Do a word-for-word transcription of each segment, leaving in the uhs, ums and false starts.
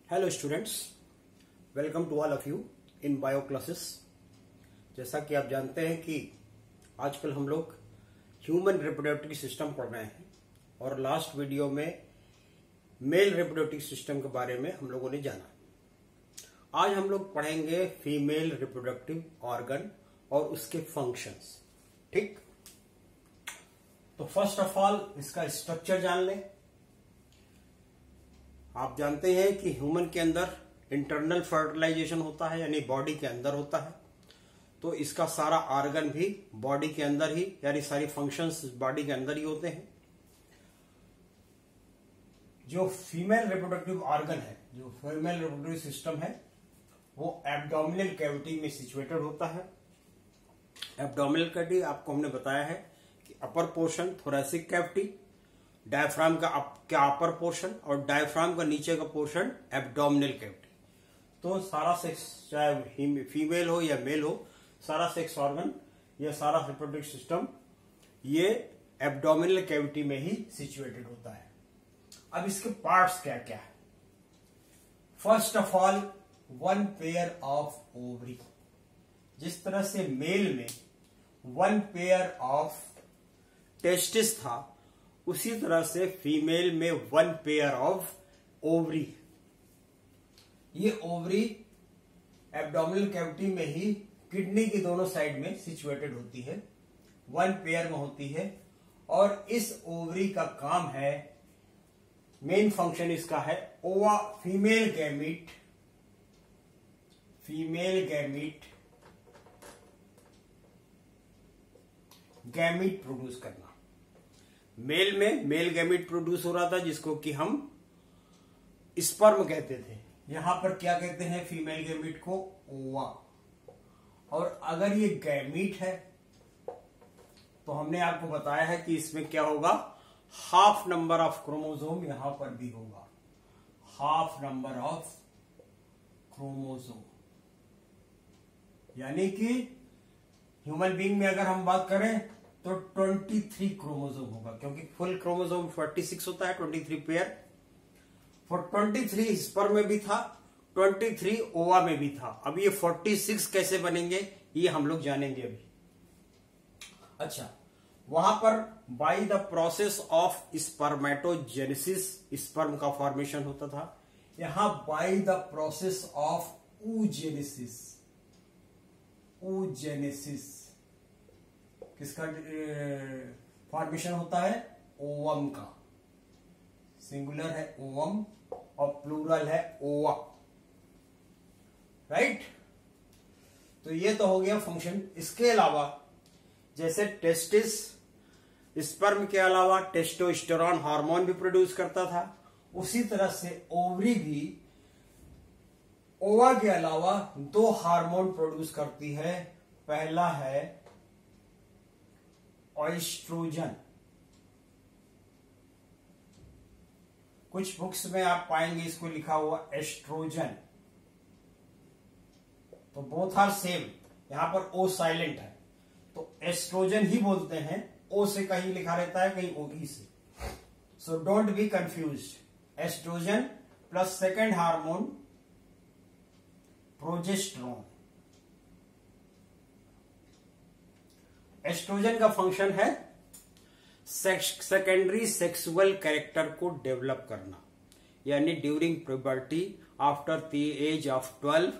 Hello students, welcome to all of you in bio classes. जैसा कि आप जानते हैं कि आजकल हम लोग ह्यूमन रिप्रोडक्टिव सिस्टम पढ़ रहे हैं और लास्ट वीडियो में मेल रिप्रोडक्टिव सिस्टम के बारे में हम लोगों ने जाना। आज हम लोग पढ़ेंगे फीमेल रिप्रोडक्टिव ऑर्गन और उसके फंक्शंस। ठीक, तो फर्स्ट ऑफ ऑल इसका स्ट्रक्चर जान लें। आप जानते हैं कि ह्यूमन के अंदर इंटरनल फर्टिलाइजेशन होता है, यानी बॉडी के अंदर होता है। तो इसका सारा ऑर्गन भी बॉडी के अंदर ही, यानी सारी फंक्शंस बॉडी के अंदर ही होते हैं। जो फीमेल रिप्रोडक्टिव ऑर्गन है, जो फीमेल रिप्रोडक्टिव सिस्टम है, वो एब्डोमिनल कैविटी में सिचुएटेड होता है। एब्डोमिनल कैविटी आपको हमने बताया है कि upper portion thoracic cavity, diaphragm का अप, क्या अपर पोर्शन और डायफ्राम का नीचे का पोर्शन एब्डोमिनल कैविटी। तो सारा सेक्स, चाहे फीमेल हो या मेल हो, सारा सेक्स ऑर्गन या सारा रिप्रोडक्टिव सिस्टम ये एब्डोमिनल कैविटी में ही सिचुएटेड होता है। अब इसके पार्ट्स क्या क्या है? First of all, one pair of ovary. जिस तरह से मेल में वन पेयर ऑफ टेस्टिस था, उसी तरह से फीमेल में वन पेयर ऑफ ओवरी। ये ओवरी एब्डोमिनल कैविटी में ही किडनी की दोनों साइड में सिचुएटेड होती है, वन पेयर में होती है। और इस ओवरी का काम है, मेन फंक्शन इसका है ova female gamete female gamete gamete produce करना। मेल में मेल गैमीट प्रोड्यूस हो रहा था, जिसको कि हम स्पर्म कहते थे। यहां पर क्या कहते हैं फीमेल गैमीट को? ओवा। और अगर ये गैमीट है तो हमने आपको बताया है कि इसमें क्या होगा, हाफ नंबर ऑफ क्रोमोसोम यहां पर भी होगा, हाफ नंबर ऑफ क्रोमोसोम। यानी कि ह्यूमन बीइंग में अगर हम बात करें तो तेईस क्रोमोसोम होगा, क्योंकि फुल क्रोमोसोम छियालीस होता है, तेईस पेयर। और तेईस स्पर्म में भी था, तेईस ओवा में भी था। अब ये छियालीस कैसे बनेंगे ये हम लोग जानेंगे अभी। अच्छा, वहां पर by the process of spermatogenesis sperm का फॉर्मेशन होता था। यहां by the process of oogenesis oogenesis किसका फॉर्मेशन होता है? ओवम का। सिंगुलर है ओवम और प्लूरल है ओवा। राइट, तो ये तो हो गया फंक्शन। इसके अलावा जैसे टेस्टिस स्पर्म के अलावा टेस्टोस्टेरोन हार्मोन भी प्रोड्यूस करता था, उसी तरह से ओवरी भी ओवा के अलावा दो हार्मोन प्रोड्यूस करती है। पहला है एस्ट्रोजन। कुछ बुक्स में आप पाएंगे इसको लिखा हुआ एस्ट्रोजन, तो बोथ आर सेम। यहां पर ओ साइलेंट है तो एस्ट्रोजन ही बोलते हैं, ओ से कहीं लिखा रहता है, कहीं ओई से। So don't be confused. Estrogen plus second hormone progesterone. Estrogen का फंक्शन है सेकेंडरी सेक्सुअल कैरेक्टर को डेवलप करना, यानी during puberty after the age of twelve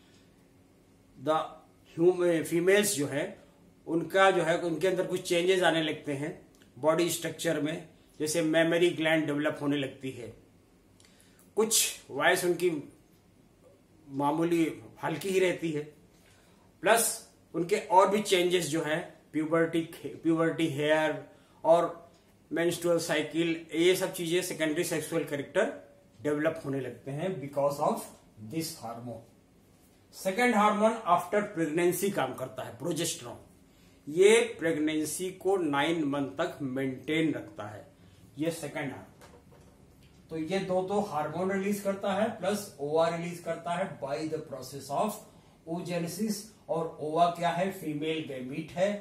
the females जो है उनका जो है उनके अंदर कुछ चेंजेस आने लगते हैं बॉडी स्ट्रक्चर में। जैसे मेमरी ग्लैंड डेवलप होने लगती है, कुछ वॉइस उनकी मामूली हल्की ही रहती है, प्लस उनके और भी चेंजेस जो है प्यूबर्टी प्यूबर्टी हेयर और मेंस्ट्रुअल साइकिल, ये सब चीजें सेकेंडरी सेक्सुअल कैरेक्टर डेवलप होने लगते हैं because of this hormone. Second hormone after pregnancy काम करता है, प्रोजेस्टेरोन। ये प्रेगनेंसी को नाइन मंथ तक मेंटेन रखता है, ये सेकेंड हार्मोन। तो ये दो दो हार्मोन रिलीज करता है, प्लस ओवा रिलीज करता है by the process of oogenesis। और ओवा क्या है? फीमेल गैमीट है,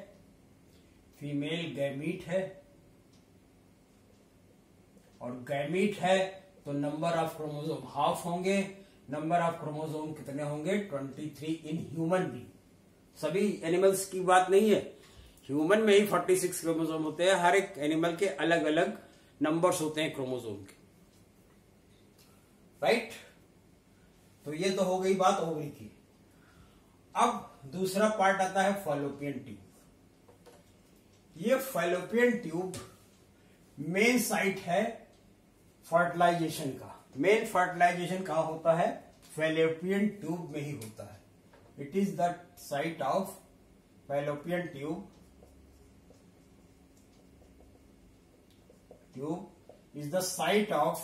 फीमेल गैमीट है। और गैमीट है तो नंबर ऑफ क्रोमोसोम हाफ होंगे। नंबर ऑफ क्रोमोसोम कितने होंगे? Twenty three in human being. सभी एनिमल्स की बात नहीं है, ह्यूमन में ही फोर्टी सिक्स क्रोमोसोम होते हैं। हर एक एनिमल के अलग अलग नंबर्स होते हैं क्रोमोसोम के, राइट। तो ये तो हो गई बात ओवरी की। अब दूसरा पार्ट आता है फैलोपियन ट्यूब। ये फैलोपियन ट्यूब मेन साइट है फर्टिलाइजेशन का। मेन फर्टिलाइजेशन कहां होता है? फैलोपियन ट्यूब में ही होता है। It is the site of fallopian tube. Tube is the site of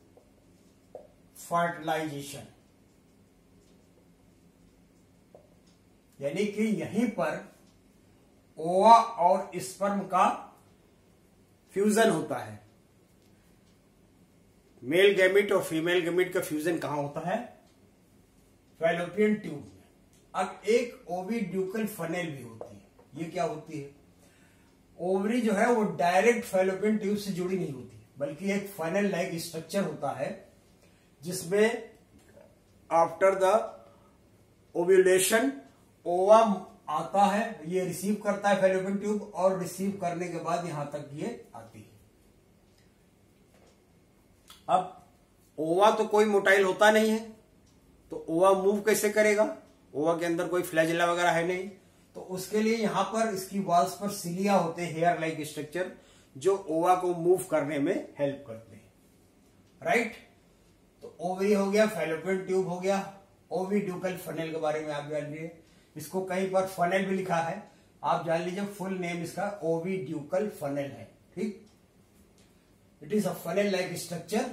fertilisation, यानी कि यहीं पर ओवा और स्पर्म का फ्यूजन होता है। मेल गैमिट और फीमेल गैमिट का फ्यूजन कहां होता है? फैलोपियन ट्यूब में। अब एक ओविड्यूकल फनेल भी होती है। ये क्या होती है? ओवरी जो है वो डायरेक्ट फैलोपियन ट्यूब से जुड़ी नहीं होती, बल्कि एक फनेल लाइक स्ट्रक्चर होता है जिसमें आफ्टर द ओव्यूलेशन ओवा आता है, ये रिसीव करता है फैलोपियन ट्यूब, और रिसीव करने के बाद यहां तक ये आती है। अब ओवा तो कोई मोटाइल होता नहीं है, तो ओवा मूव कैसे करेगा? ओवा के अंदर कोई फ्लैजेला वगैरह है नहीं, तो उसके लिए यहां पर इसकी वॉल्स पर सिलिया होते हैं, हेयर लाइक स्ट्रक्चर, जो ओवा को मूव करने में हेल्प करते हैं, राइट। तो ओवरी हो गया, फैलोपियन ट्यूब हो गया। ओविड्यूकल फनेल के बारे में आप जान लीजिए। इसको कहीं पर फनेल भी लिखा है, आप जान लीजिए फुल नेम इसका ओविड्यूकल फनेल है, ठीक। It is a funnel like structure.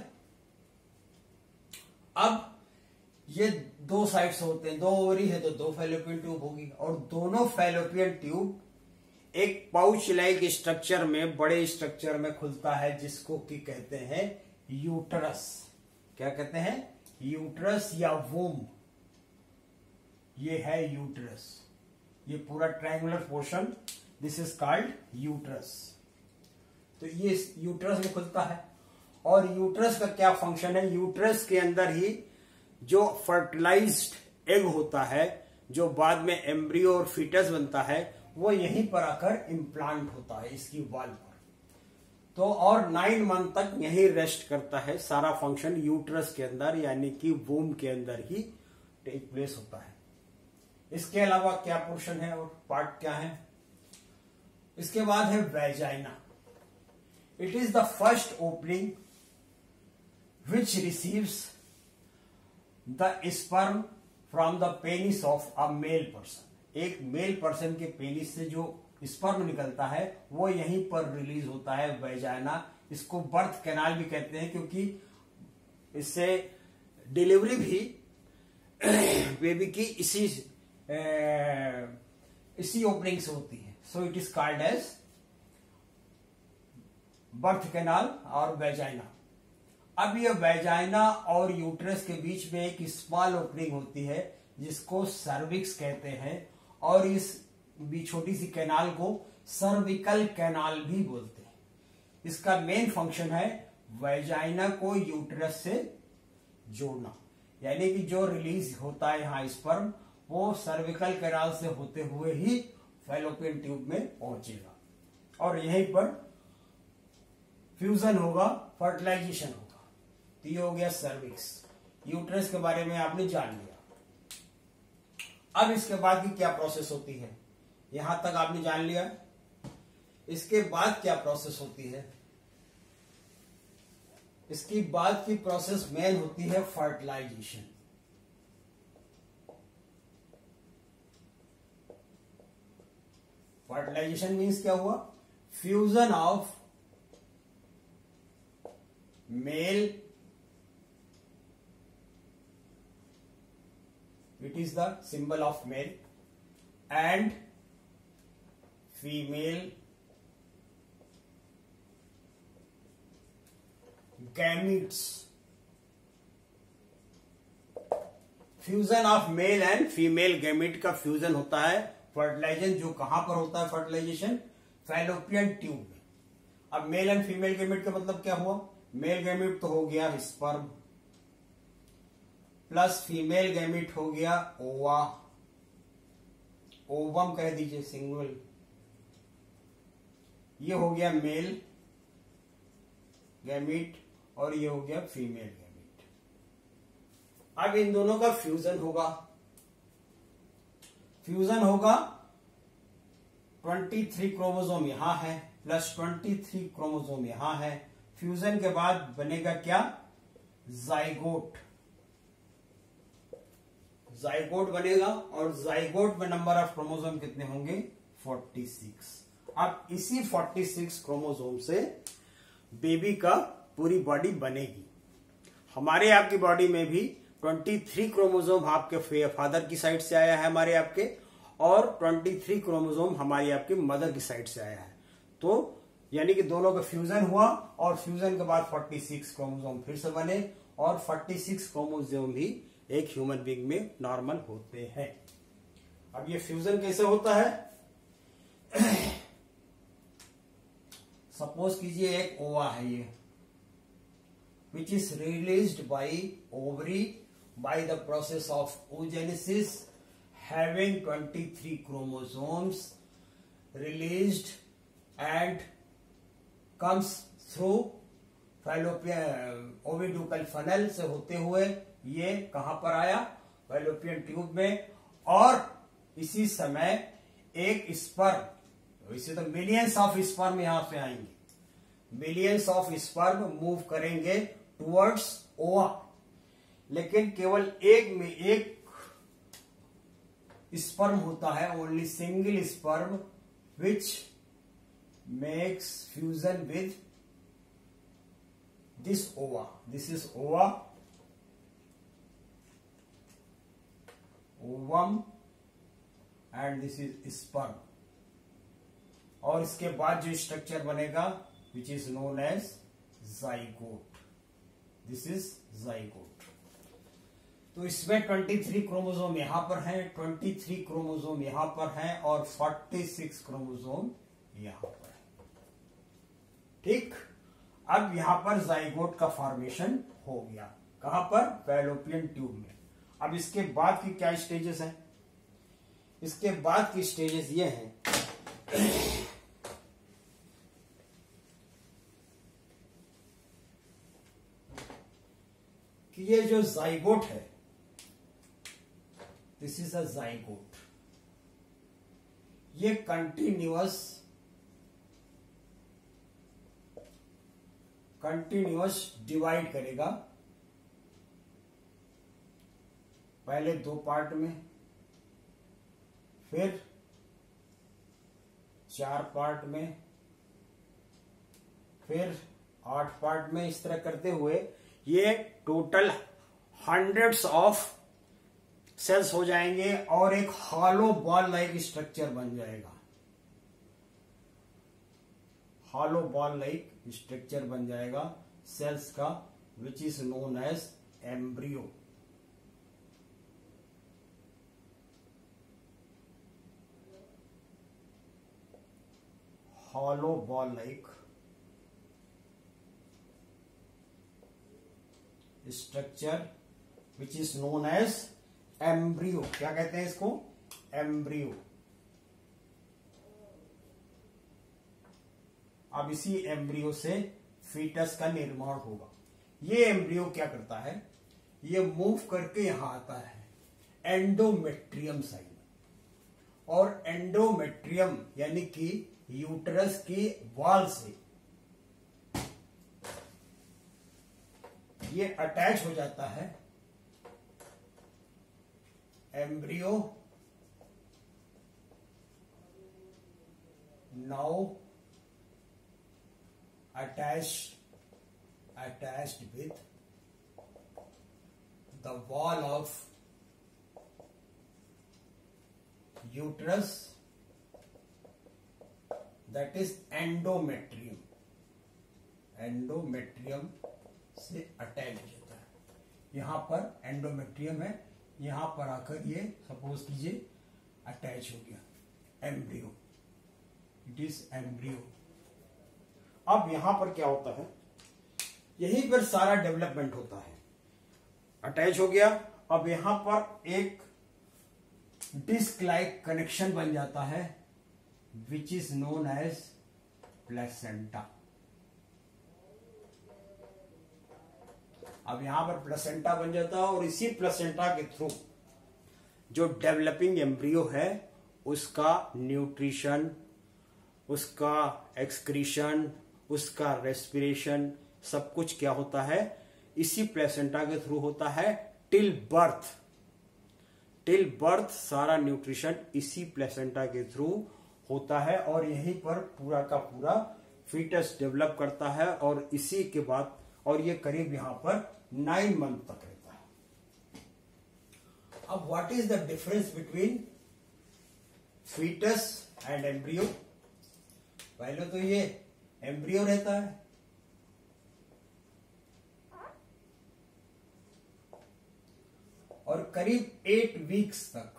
अब ये दो साइड्स होते हैं, दो ओवरी है तो दो फैलोपियन ट्यूब होगी, और दोनों फैलोपियन ट्यूब एक पाउच लाइक स्ट्रक्चर में, बड़े स्ट्रक्चर में खुलता है, जिसको कि कहते हैं यूटरस। क्या कहते हैं? यूटरस या वोम। ये है यूटरस, ये पूरा triangular portion, this is called uterus. तो ये यूटरस में खुलता है। और यूटरस का क्या फंक्शन है? यूटरस के अंदर ही जो फर्टिलाइज्ड एग होता है, जो बाद में एम्ब्रियो और फीटस बनता है, वो यहीं पर आकर इम्प्लांट होता है इसकी वॉल पर। तो और नाइन मंथ तक यहीं रेस्ट करता है। सारा फंक्शन यूटरस के अंदर, यानी कि वूम के अंदर ही टेक प्लेस होता है। इसके अलावा क्या पोर्शन है और पार्ट क्या है? इसके बाद है vagina. It is the first opening which receives the sperm from the penis of a male person. एक मेल पर्सन के पेनिस से जो स्पर्म निकलता है वो यहीं पर रिलीज होता है, वेजाइना। इसको बर्थ कैनाल भी कहते हैं, क्योंकि इससे डिलीवरी भी बेबी की इसी ए, इसी ओपनिंग से होती है। So it is called as birth canal और वेजाइना। अब ये वेजाइना और यूट्रस के बीच में एक स्मॉल ओपनिंग होती है जिसको सर्विक्स कहते हैं, और इस भी छोटी सी कैनाल को सर्विकल कैनाल भी बोलते हैं। इसका मेन फंक्शन है वेजाइना को यूट्रस से जोड़ना, यानी कि जो रिलीज होता है यहां स्पर्म, वो सर्विकल कैनाल से होते हुए ही फैलोपियन ट्यूब में पहुंचेगा, और यहीं पर फ्यूजन होगा, फर्टिलाइजेशन होगा। तो ये हो गया सर्विक्स। यूट्रस के बारे में आपने जान लिया। अब इसके बाद की क्या प्रोसेस होती है, यहां तक आपने जान लिया। इसके बाद क्या प्रोसेस होती है? इसकी बाद की प्रोसेस मेन होती है फर्टिलाइजेशन। फर्टिलाइजेशन मीन्स क्या हुआ? Fusion of male, it is the symbol of male, and female gametes. Fusion of male and female gamete का फ्यूजन होता है। फर्टिलाइजेशन जो कहां पर होता है? फर्टिलाइजेशन फैलोपियन ट्यूब में। अब मेल एंड फीमेल गैमेट का मतलब क्या हुआ? मेल गैमिट तो हो गया स्पर्म, प्लस फीमेल गैमिट हो गया ओवा, ओवम कह दीजिए सिंगल, ये हो गया मेल गैमिट और ये हो गया फीमेल गैमिट। अब इन दोनों का फ्यूजन होगा, फ्यूजन होगा तेईस क्रोमोसोम यहां है प्लस तेईस क्रोमोसोम यहां है, फ्यूजन के बाद बनेगा क्या, जाइगोट, जाइगोट बनेगा और जाइगोट में नंबर ऑफ क्रोमोसोम कितने होंगे, छियालीस। अब इसी छियालीस क्रोमोसोम से बेबी का पूरी बॉडी बनेगी। हमारे आपकी बॉडी में भी तेईस क्रोमोसोम आपके फादर की साइड से आया है हमारे आपके, और तेईस क्रोमोसोम हमारी आपकी मदर की साइड से आया है। तो यानी कि दोनों का फ्यूजन हुआ और फ्यूजन के बाद छियालीस क्रोमोसोम फिर से बने, और छियालीस क्रोमोसोम भी एक ह्यूमन बीइंग में नॉर्मल होते हैं। अब ये फ्यूजन कैसे होता है, सपोज कीजिए एक ओवा है ये, which is released by ovary by the process of oogenesis, having twenty-three chromosomes released and comes through fallopian oviducal funnel से होते हुए ये कहां पर आया, फैलोपियन ट्यूब में, और इसी समय एक स्पर्म, इसे तो मिलियंस ऑफ स्पर्म यहां से आएंगे, मिलियंस ऑफ स्पर्म मूव करेंगे टुवर्ड्स ओवा, लेकिन केवल एक में एक स्पर्म होता है, only single sperm which makes fusion with this ova, this is ova, ovum and this is sperm, और इसके बाद जो स्ट्रक्चर बनेगा which is known as zygote, this is zygote. तो इसमें तेईस क्रोमोसोम यहां पर हैं, तेईस क्रोमोसोम यहां पर हैं और छियालीस क्रोमोसोम यहां पर है। ठीक, अब यहां पर जाइगोट का फॉर्मेशन हो गया, कहां पर, फैलोपियन ट्यूब में। अब इसके बाद की क्या स्टेजेस हैं, इसके बाद की स्टेजेस ये हैं कि ये जो जाइगोट है, दिस इज अ जाइगोट, ये कंटिन्यूअस कंटिन्यूअस डिवाइड करेगा, पहले दो पार्ट में, फिर चार पार्ट में, फिर आठ पार्ट में, इस तरह करते हुए ये टोटल हंड्रेड्स ऑफ सेल्स हो जाएंगे और एक हॉलो बॉल लाइक स्ट्रक्चर बन जाएगा, हॉलो बॉल लाइक स्ट्रक्चर बन जाएगा सेल्स का, which is known as embryo. Hollow ball like structure which is known as embryo. क्या कहते हैं इसको, एम्ब्रियो। अब इसी एम्ब्रियो से फीटस का निर्माण होगा। ये एम्ब्रियो क्या करता है, ये मूव करके यहां आता है एंडोमेट्रियम साइड, और एंडोमेट्रियम यानी कि यूटरस की वॉल से ये अटैच हो जाता है, embryo now attached attached with the wall of uterus, that is endometrium, endometrium से अटैच हो जाता है। यहां पर एंडोमेट्रियम है, यहां पर आकर ये सपोज कीजिए अटैच हो गया एम्ब्रियो, इट इज एम्ब्रियो। अब यहां पर क्या होता है, यहीं पर सारा डेवलपमेंट होता है। अटैच हो गया, अब यहां पर एक डिस्क लाइक कनेक्शन बन जाता है which is known as placenta. अब यहां पर प्लेसेंटा बन जाता है और इसी प्लेसेंटा के थ्रू जो डेवलपिंग एम्ब्रियो है उसका न्यूट्रिशन, उसका एक्सक्रीशन, उसका रेस्पिरेशन सब कुछ क्या होता है, इसी प्लेसेंटा के थ्रू होता है टिल बर्थ। टिल बर्थ सारा न्यूट्रिशन इसी प्लेसेंटा के थ्रू होता है और यहीं पर पूरा का पूरा फीटस डेवलप करता है और इसी के बाद, और ये करीब यहां पर नाइन मंथ तक रहता है। अब what is the difference between foetus and embryo? पहले तो ये एम्ब्रियो रहता है, और करीब एट वीक्स तक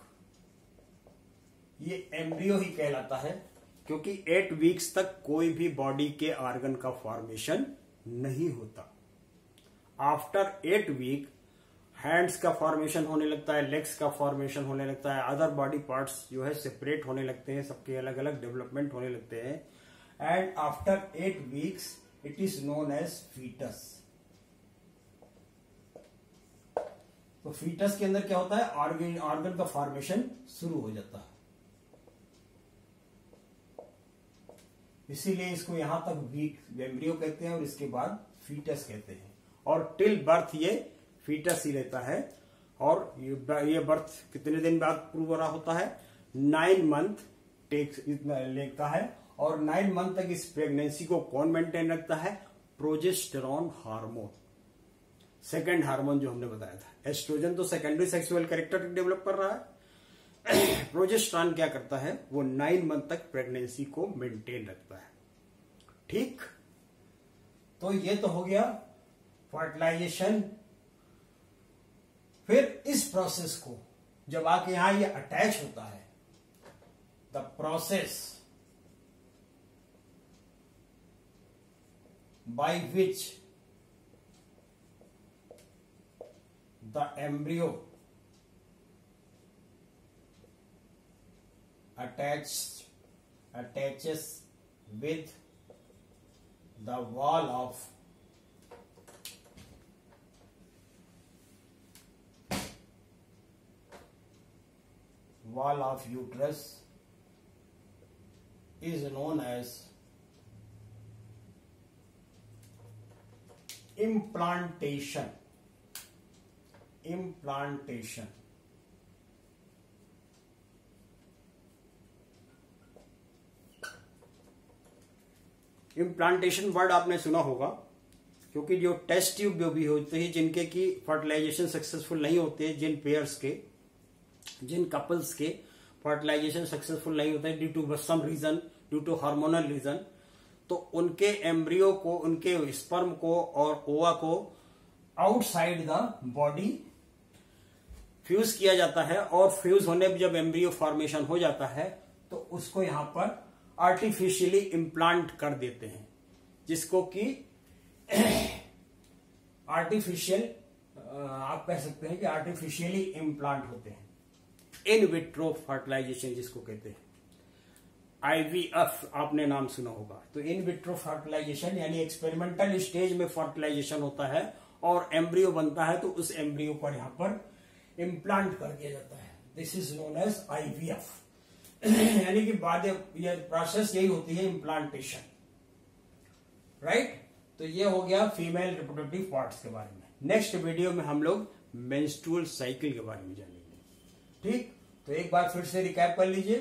ये एम्ब्रियो ही कहलाता है, क्योंकि एट वीक्स तक कोई भी बॉडी के ऑर्गन का फॉर्मेशन नहीं होता। आफ्टर एट वीक हैंड्स का फॉर्मेशन होने लगता है, लेग्स का फॉर्मेशन होने लगता है, अदर बॉडी पार्ट्स जो है सेपरेट होने लगते हैं, सबके अलग अलग डेवलपमेंट होने लगते हैं। And after eight weeks it is known as fetus. तो फीटस के अंदर क्या होता है, ऑर्गन ऑर्गन का फॉर्मेशन शुरू हो जाता है, इसीलिए इसको यहां तक वीक एम्ब्रियो कहते हैं और इसके बाद फीटस कहते हैं। और टिल बर्थ ये फीटस ही रहता है। और ये बर्थ कितने दिन बाद प्रूव हो रहा होता है, नाइन मंथ टेक्स इतना लेता है। और नाइन मंथ तक इस प्रेगनेंसी को कौन मेंटेन रखता है, प्रोजेस्टेरॉन हार्मोन, सेकेंड हार्मोन जो हमने बताया था। एस्ट्रोजन तो सेकेंडरी सेक्सुअल कैरेक्टर डेवलप कर रहा है, प्रोजेस्टेरॉन क्या करता है, वो नाइन मंथ तक प्रेगनेंसी को मेंटेन रखता है। ठीक, तो ये तो हो गया फर्टिलाइजेशन। फिर इस प्रोसेस को जब आके यहां ये अटैच होता है, the process by which the embryo attached attaches with the wall of wall of uterus is known as implantation. Implantation. Implantation word आपने सुना होगा, क्योंकि जो टेस्ट ट्यूब जो भी होते हैं जिनके की फर्टिलाइजेशन सक्सेसफुल नहीं होते, जिन पेयर्स के, जिन कपल्स के फर्टिलाइजेशन सक्सेसफुल नहीं होते due to some reason, due to hormonal reason, तो उनके एम्ब्रियो को, उनके स्पर्म को और ओवा को आउटसाइड द बॉडी फ्यूज किया जाता है। और फ्यूज होने पर जब एम्ब्रियो फॉर्मेशन हो जाता है तो उसको यहां पर आर्टिफिशियली इम्प्लांट कर देते हैं, जिसको कि आर्टिफिशियल आप कह सकते हैं कि आर्टिफिशियली इम्प्लांट होते हैं। इन विट्रो फर्टिलाइजेशन जिसको कहते हैं, आईवीएफ आपने नाम सुना होगा। तो इन विट्रो फर्टिलाइजेशन यानी एक्सपेरिमेंटल स्टेज में फर्टिलाइजेशन होता है और एम्ब्रियो बनता है, तो उस एम्ब्रियो पर यहां पर इम्प्लांट कर दिया जाता है। This is known as IVF. यानी कि बाद ये प्रोसेस यही होती है, इम्प्लांटेशन, राइट। तो ये हो गया फीमेल रिप्रोडक्टिव पार्ट्स के बारे में। नेक्स्ट वीडियो में हम लोग मेंस्ट्रुअल साइकिल के बारे में जानेंगे। ठीक, तो एक बार फिर से रिकैप कर लीजिए।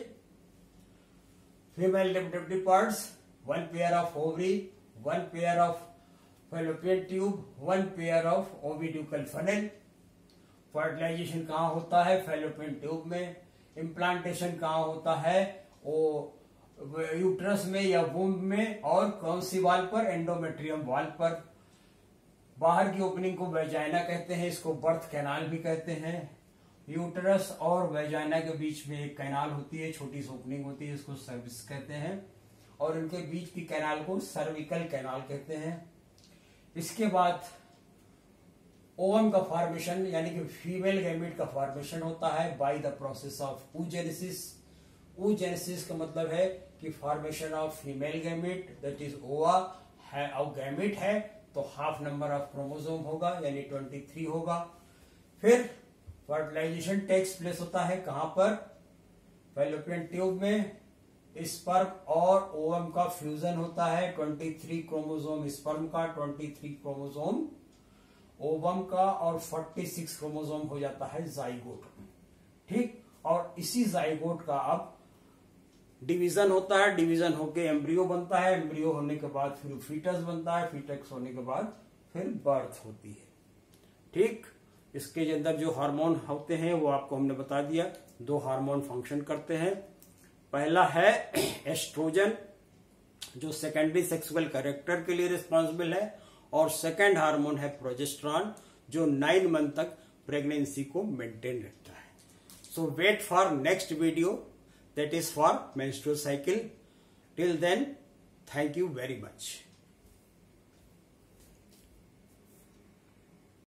Female reproductive parts, one pair of ovary, one pair of fallopian tube, one pair of oviducal funnel. Fertilization कहाँ होता है, फैलोपियन ट्यूब में। इम्प्लांटेशन कहाँ होता है, वो यूट्रस में या वूम्ब में। और कौन सी वाल पर, एंडोमेट्रियम वाल पर। बाहर की ओपनिंग को वेजाइना कहते हैं, इसको बर्थ कैनाल भी कहते हैं। यूटरस और वेजाइना के बीच में एक कैनाल होती है, छोटी सी ओपनिंग होती है, इसको सर्विक्स कहते हैं। और इनके बीच की कैनाल को सर्विकल कैनाल कहते हैं। इसके बाद ओवम का फॉर्मेशन यानी कि फीमेल गैमेट का फॉर्मेशन होता है by the process of oogenesis। oogenesis का मतलब है कि formation of female gamete, that is ova है और गैमेट है तो हाफ नंबर ऑफ क्रोमोसोम होगा यानी तेईस होगा। फिर फर्टिलाइजेशन टेक्स प्लेस होता है कहां पर, फैलोपियन ट्यूब में। स्पर्म और ओवम का फ्यूजन होता है, तेईस क्रोमोसोम स्पर्म का, तेईस क्रोमोसोम ओवम का और छियालीस क्रोमोसोम हो जाता है जाइगोट में। ठीक, और इसी जाइगोट का अब डिवीजन होता है, डिवीजन होके एम्ब्रियो बनता है, एम्ब्रियो होने के बाद फिर फीटस बनता है, फीटस होने के बाद फिर बर्थ होती है। ठीक, इसके अंदर जो हार्मोन होते हैं वो आपको हमने बता दिया। दो हार्मोन फंक्शन करते हैं, पहला है एस्ट्रोजन जो सेकेंडरी सेक्सुअल कैरेक्टर के लिए रिस्पॉन्सिबल है, और सेकेंड हार्मोन है प्रोजेस्टेरॉन जो नाइन मंथ तक प्रेगनेंसी को मेंटेन रखता है। So wait for next video that is for menstrual cycle. Till then, thank you very much.